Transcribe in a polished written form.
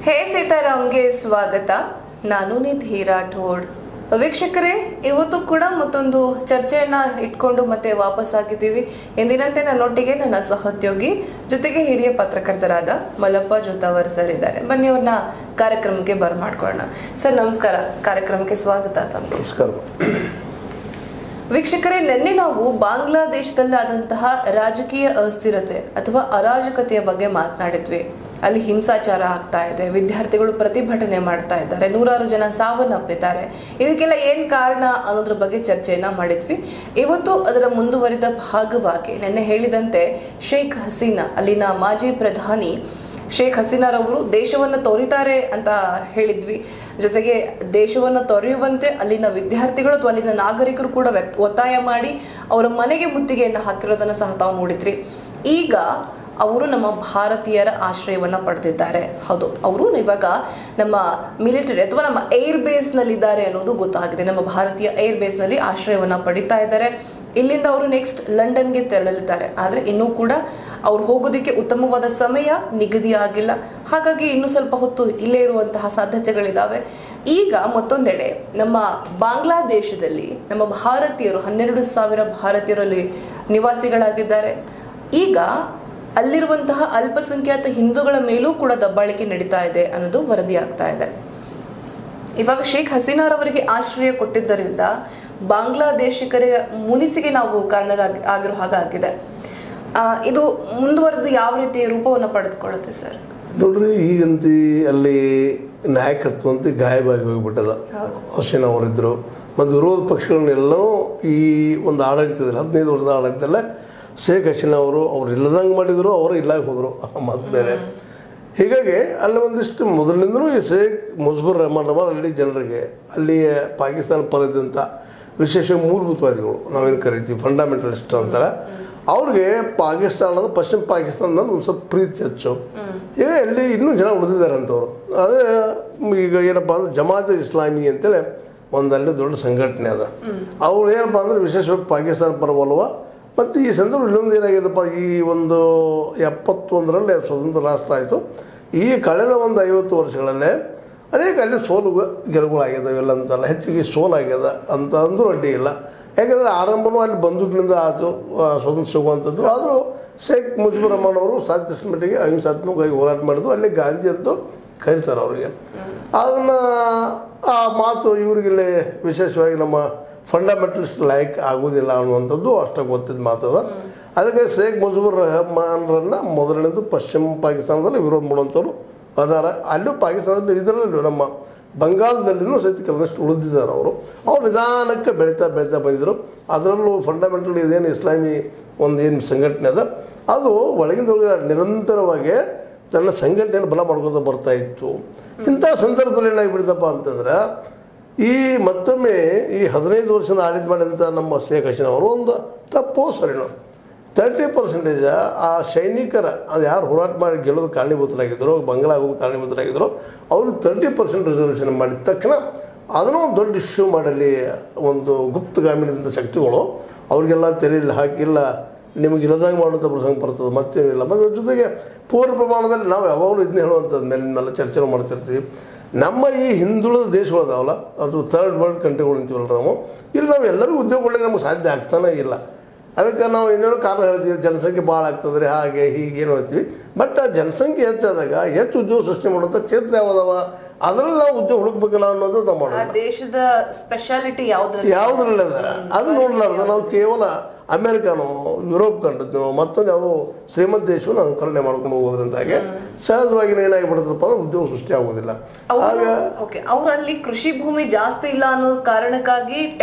ಹೇ ಸೀತಾರಾಮ್ಗೆ ಸ್ವಾಗತ. ನಾನು ನಿಧಿ ರಾಠೋಡ್. ವೀಕ್ಷಕರೇ, ಇವತ್ತು ಕೂಡ ಮತ್ತೊಂದು ಚರ್ಚೆಯನ್ನ ಇಟ್ಕೊಂಡು ಮತ್ತೆ ವಾಪಸ್ ಆಗಿದ್ದೀವಿ. ಎಂದಿನಂತೆ ನನ್ನೊಟ್ಟಿಗೆ ನನ್ನ ಸಹೋದ್ಯೋಗಿ ಜೊತೆಗೆ ಹಿರಿಯ ಪತ್ರಕರ್ತರಾದ ಮಲ್ಲಪ್ಪ ಜೋತಾವರ್ ಸರ್ ಇದ್ದಾರೆ. ಬನ್ನಿ ಅವ್ರನ್ನ ಕಾರ್ಯಕ್ರಮಕ್ಕೆ ಬರಮಾಡ್ಕೊಳ್ಳೋಣ. ಸರ್ ನಮಸ್ಕಾರ, ಕಾರ್ಯಕ್ರಮಕ್ಕೆ ಸ್ವಾಗತ. ನಮಸ್ಕಾರ. ವೀಕ್ಷಕರೇ, ನಿನ್ನೆ ನಾವು ಬಾಂಗ್ಲಾದೇಶದಲ್ಲಾದಂತಹ ರಾಜಕೀಯ ಅಸ್ಥಿರತೆ ಅಥವಾ ಅರಾಜಕತೆಯ ಬಗ್ಗೆ ಮಾತನಾಡಿದ್ವಿ. ಅಲ್ಲಿ ಹಿಂಸಾಚಾರ ಆಗ್ತಾ ಇದೆ, ವಿದ್ಯಾರ್ಥಿಗಳು ಪ್ರತಿಭಟನೆ ಮಾಡ್ತಾ ಇದ್ದಾರೆ, ನೂರಾರು ಜನ ಸಾವನ್ನಪ್ಪಿದ್ದಾರೆ. ಇದಕ್ಕೆಲ್ಲ ಏನ್ ಕಾರಣ ಅನ್ನೋದ್ರ ಬಗ್ಗೆ ಚರ್ಚೆಯನ್ನ ಮಾಡಿದ್ವಿ. ಇವತ್ತು ಅದರ ಮುಂದುವರಿದ ಭಾಗವಾಗಿ ನಿನ್ನೆ ಹೇಳಿದಂತೆ ಶೇಖ್ ಹಸೀನಾ, ಅಲ್ಲಿನ ಮಾಜಿ ಪ್ರಧಾನಿ ಶೇಖ್ ಹಸೀನಾರವರು ದೇಶವನ್ನು ತೊರೆತಾರೆ ಅಂತ ಹೇಳಿದ್ವಿ. ಜೊತೆಗೆ ದೇಶವನ್ನು ತೊರೆಯುವಂತೆ ಅಲ್ಲಿನ ವಿದ್ಯಾರ್ಥಿಗಳು ಅಥವಾ ಅಲ್ಲಿನ ನಾಗರಿಕರು ಕೂಡ ಒತ್ತಾಯ ಮಾಡಿ ಅವರ ಮನೆಗೆ ಮುತ್ತಿಗೆಯನ್ನು ಹಾಕಿರೋದನ್ನ ಸಹ ತಾವು ನೋಡಿದ್ರಿ. ಈಗ ಅವರು ನಮ್ಮ ಭಾರತೀಯರ ಆಶ್ರಯವನ್ನ ಪಡೆದಿದ್ದಾರೆ. ಹೌದು, ಅವರು ಇವಾಗ ನಮ್ಮ ಮಿಲಿಟರಿ ಅಥವಾ ನಮ್ಮ ಏರ್ ಬೇಸ್ ನಲ್ಲಿ ಇದ್ದಾರೆ ಅನ್ನೋದು ಗೊತ್ತಾಗಿದೆ. ನಮ್ಮ ಭಾರತೀಯ ಏರ್ ಬೇಸ್ ನಲ್ಲಿ ಆಶ್ರಯವನ್ನ ಪಡಿತಾ ಇದ್ದಾರೆ. ಇಲ್ಲಿಂದ ಅವರು ನೆಕ್ಸ್ಟ್ ಲಂಡನ್ಗೆ ತೆರಳಲಿದ್ದಾರೆ. ಆದ್ರೆ ಇನ್ನೂ ಕೂಡ ಅವ್ರು ಹೋಗೋದಕ್ಕೆ ಉತ್ತಮವಾದ ಸಮಯ ನಿಗದಿ ಆಗಿಲ್ಲ. ಹಾಗಾಗಿ ಇನ್ನು ಸ್ವಲ್ಪ ಹೊತ್ತು ಇಲ್ಲೇ ಇರುವಂತಹ ಸಾಧ್ಯತೆಗಳಿದಾವೆ. ಈಗ ಮತ್ತೊಂದೆಡೆ ನಮ್ಮ ಬಾಂಗ್ಲಾದೇಶದಲ್ಲಿ ನಮ್ಮ ಭಾರತೀಯರು 12,000 ಭಾರತೀಯರಲ್ಲಿ ನಿವಾಸಿಗಳಾಗಿದ್ದಾರೆ. ಈಗ ಅಲ್ಲಿರುವಂತಹ ಅಲ್ಪಸಂಖ್ಯಾತ ಹಿಂದೂಗಳ ಮೇಲೂ ಕೂಡ ದಬ್ಬಾಳಿಕೆ ನಡೀತಾ ಇದೆ ಅನ್ನೋದು ವರದಿ ಆಗ್ತಾ ಇದೆ. ಇವಾಗ ಶೇಖ್ ಹಸೀನಾರವರಿಗೆ ಆಶ್ರಯ ಕೊಟ್ಟಿದ್ದರಿಂದ ಬಾಂಗ್ಲಾದೇಶಿಗರ ಮುನಿಸಿಗೆ ನಾವು ಕಾರಣರಾಗಿರೋ ಹಾಗಾಗಿದೆ. ಇದು ಮುಂದುವರೆದು ಯಾವ ರೀತಿಯ ರೂಪವನ್ನು ಪಡೆದುಕೊಳ್ಳುತ್ತೆ ಸರ್? ನೋಡ್ರಿ, ಈಗಂತೂ ಅಲ್ಲಿ ನಾಯಕತ್ವ ಅಂತ ಗಾಯವಾಗಿ ಹೋಗ್ಬಿಟ್ಟದ. ಹಸೀನಾ ಅವರಿದ್ದರು ಮತ್ತು ವಿರೋಧ ಪಕ್ಷಗಳನ್ನೆಲ್ಲವೂ ಈ ಒಂದು ಆಡಳಿತದಲ್ಲಿ 15 ವರ್ಷದ ಆಡಳಿತದಲ್ಲೇ ಶೇಖ್ ಹಸೀನಾ ಅವರು ಇಲ್ಲದಂಗೆ ಮಾಡಿದರು, ಅವರು ಇಲ್ಲಾಗಿ ಹೋದರು, ಮತ್ತು ಬೇರೆ. ಹೀಗಾಗಿ ಅಲ್ಲಿ ಒಂದಿಷ್ಟು ಮೊದಲಿಂದಲೂ ಈ ಶೇಖ್ ಮುಜಿಬುರ್ ರೆಹಮಾನ್ ಅಲ್ಲಿ ಜನರಿಗೆ ಅಲ್ಲಿಯ ಪಾಕಿಸ್ತಾನ ಪರದಂಥ ವಿಶೇಷ ಮೂಲಭೂತವಾದಿಗಳು ನಾವೇನು ಕರಿತೀವಿ ಫಂಡಮೆಂಟಲಿಸ್ಟ್ ಅಂತಾರೆ, ಅವ್ರಿಗೆ ಪಾಕಿಸ್ತಾನದ ಪಶ್ಚಿಮ ಪಾಕಿಸ್ತಾನದ ಒಂದು ಸ್ವಲ್ಪ ಪ್ರೀತಿ ಹೆಚ್ಚು. ಈಗ ಅಲ್ಲಿ ಇನ್ನೂ ಜನ ಉಳಿದಿದ್ದಾರೆ ಅಂತವ್ರು. ಅದೇ ಈಗ ಏನಪ್ಪ ಅಂದ್ರೆ ಜಮಾತ್ ಇಸ್ಲಾಮಿ ಅಂತೇಳಿ ಒಂದಲ್ಲಿ ದೊಡ್ಡ ಸಂಘಟನೆ ಅದ. ಅವ್ರು ಏನಪ್ಪ ಅಂದ್ರೆ ವಿಶೇಷವಾಗಿ ಪಾಕಿಸ್ತಾನ ಪರವಲ್ವ. ಮತ್ತು ಈ ಸಂದರ್ಭ ಇನ್ನೊಂದು ಏನಾಗಿದೆಪ್ಪ, ಈ ಒಂದು 71ರಲ್ಲಿ ಸ್ವತಂತ್ರ ರಾಷ್ಟ್ರ ಆಯಿತು. ಈ ಕಳೆದ ಒಂದು 50 ವರ್ಷಗಳಲ್ಲೇ ಅನೇಕ ಅಲ್ಲಿ ಸೋಲು ಗೆಲುವುಗಳಾಗ್ಯದ. ಇವೆಲ್ಲ ಅಂತಲ್ಲ, ಹೆಚ್ಚಿಗೆ ಸೋಲಾಗ್ಯದ ಅಂತ ಅಂದರೂ ಅಡ್ಡಿ ಇಲ್ಲ. ಯಾಕೆಂದರೆ ಆರಂಭವೂ ಅಲ್ಲಿ ಬಂದೂಕಿನಿಂದ ಆಯಿತು ಸ್ವತಂತ್ರ ಸಿಗುವಂಥದ್ದು. ಆದರೂ ಶೇಖ್ ಮುಜಿಬುರ್ ರೆಹಮಾನ್ ಅವರು ಸಾಧ್ಯಷ್ಟು ಮಟ್ಟಿಗೆ ಅಹಿಂಸಾತ್ಮಕವಾಗಿ ಹೋರಾಟ ಮಾಡಿದ್ರು. ಅಲ್ಲಿ ಗಾಂಧಿ ಅಂತೂ ಕರೀತಾರೆ ಅವರಿಗೆ. ಅದನ್ನು ಆ ಮಾತು ಇವರಿಗಿಲ್ಲಿ ವಿಶೇಷವಾಗಿ ನಮ್ಮ ಫಂಡಮೆಂಟಲಿಸ್ಟ್ ಲೈಕ್ ಆಗೋದಿಲ್ಲ ಅನ್ನುವಂಥದ್ದು ಅಷ್ಟೇ ಗೊತ್ತಿದ್ದ ಮಾತದ. ಅದಕ್ಕೆ ಶೇಖ್ ಮುಜಿಬುರ್ ರೆಹಮಾನ್ರನ್ನು ಮೊದಲನೇದು ಪಶ್ಚಿಮ ಪಾಕಿಸ್ತಾನದಲ್ಲಿ ವಿರೋಧ ಮಾಡುವಂಥವ್ರು ಅದಾರ. ಅಲ್ಲೂ ಪಾಕಿಸ್ತಾನದಲ್ಲಿ ಇದರಲ್ಲೂ ನಮ್ಮ ಬಂಗಾಳದಲ್ಲಿನೂ ಸಹಿತ ಕೆಲವಷ್ಟು ಉಳಿದಿದ್ದಾರೆ. ಅವ್ರು ನಿಧಾನಕ್ಕೆ ಬೆಳೀತಾ ಬಂದಿದ್ದರು. ಅದರಲ್ಲೂ ಫಂಡಮೆಂಟಲ್ ಇದೇನು ಇಸ್ಲಾಮಿ ಏನು ಸಂಘಟನೆ ಅದ, ಅದು ಒಳಗಿಂದೊಳಗೆ ನಿರಂತರವಾಗಿ ತನ್ನ ಸಂಘಟನೆಯನ್ನು ಬಲ ಮಾಡ್ಕೊತಾ ಬರ್ತಾ ಇತ್ತು. ಇಂಥ ಸಂದರ್ಭದಲ್ಲಿ ಏನಾಗಿಬಿಡ್ತಪ್ಪ ಅಂತಂದ್ರೆ, ಈ ಮತ್ತೊಮ್ಮೆ ಈ 15 ವರ್ಷದ ಆಡಳಿತ ಮಾಡಿದಂಥ ನಮ್ಮ ಶೇಖ್ ಹಸೀನಾ ಅವರು ಒಂದು ತಪ್ಪೋ ಸರಿನೋ 30% ಆ ಸೈನಿಕರ ಅದು ಯಾರು ಹೋರಾಟ ಮಾಡಿ ಗೆಲ್ಲೋದು ಕಾರಣೀಭೂತರಾಗಿದ್ದರು, ಬಂಗಾಳ ಆಗೋದು ಕಾರಣೀಭೂತರಾಗಿದ್ದರು, ಅವರು 30% ರಿಸರ್ವೇಷನ್ ಮಾಡಿದ ತಕ್ಷಣ ಅದನ್ನು ಒಂದು ದೊಡ್ಡ ಇಶ್ಯೂ ಮಾಡಲಿ ಒಂದು ಗುಪ್ತಗಾಮಿನಿಂದ ಶಕ್ತಿಗಳು ಅವ್ರಿಗೆಲ್ಲ ತೆರೆಯಲ್ಲಿ ಹಾಕಿಲ್ಲ, ನಿಮಗೆ ಇಲ್ಲದಂಗೆ ಮಾಡುವಂಥ ಪ್ರಸಂಗ ಬರ್ತದೆ, ಮತ್ತೇನಿಲ್ಲ. ಮತ್ತು ಜೊತೆಗೆ ಪೂರ್ಣ ಪ್ರಮಾಣದಲ್ಲಿ ನಾವು ಯಾವಾಗಲೂ ಇದನ್ನ ಹೇಳುವಂಥದ್ದು ಮೇಲಿಂದೆಲ್ಲ ಚರ್ಚೆ ಮಾಡ್ತಿರ್ತೀವಿ. ನಮ್ಮ ಈ ಹಿಂದುಳಿದ ದೇಶಗಳದಾವಲ್ಲ, ಅದು ಥರ್ಡ್ ವರ್ಲ್ಡ್ ಕಂಟ್ರಿಗಳು ಅಂತೀವಲ್ಲ ನಾವು, ಇಲ್ಲಿ ನಾವು ಎಲ್ಲರಿಗೂ ಉದ್ಯೋಗ ಕೊಡಲಿಕ್ಕೆ ನಮ್ಗೆ ಸಾಧ್ಯ ಆಗ್ತಾನೆ ಇಲ್ಲ. ಅದಕ್ಕೆ ನಾವು ಇನ್ನೇನೋ ಕಾರಣ ಹೇಳ್ತೀವಿ, ಜನಸಂಖ್ಯೆ ಭಾಳ ಆಗ್ತದೆ ಹಾಗೆ ಹೀಗೆ ಏನು ಹೇಳ್ತೀವಿ. ಬಟ್ ಆ ಜನಸಂಖ್ಯೆ ಹೆಚ್ಚಾದಾಗ ಹೆಚ್ಚು ಉದ್ಯೋಗ ಸೃಷ್ಟಿ ಮಾಡುವಂಥ ಕ್ಷೇತ್ರ ಯಾವುದವ, ಅದರಲ್ಲಿ ನಾವು ಉದ್ಯೋಗ ಹುಡುಕ್ಬೇಕಲ್ಲ ಅನ್ನೋದು ನಾವು ಮಾಡೋದು. ದೇಶದ ಸ್ಪೆಷಾಲಿಟಿ ಯಾವುದ್ರಲ್ಲಿ ಅದ ಅದು ನೋಡ್ಲಾರ್ದು ನಾವು ಕೇವಲ ಅಮೆರಿಕನೋ ಯುರೋಪ್ ಕಂಡದ್ದು ಮತ್ತೊಂದು ಯಾವುದೋ ಶ್ರೀಮಂತ ದೇಶವನ್ನು ಅನುಕರಣೆ ಮಾಡ್ಕೊಂಡು ಹೋಗೋದ್ರಿಂದಾಗೆ ಸಹಜವಾಗಿ ಏನಾಗಿಬಿಡ್ತದಪ್ಪ ಅಂದ್ರೆ ಉದ್ಯೋಗ ಸೃಷ್ಟಿ ಆಗೋದಿಲ್ಲ. ಆಗ ಅವರಲ್ಲಿ ಕೃಷಿ ಭೂಮಿ ಜಾಸ್ತಿ ಇಲ್ಲ ಅನ್ನೋ ಕಾರಣಕ್ಕಾಗಿ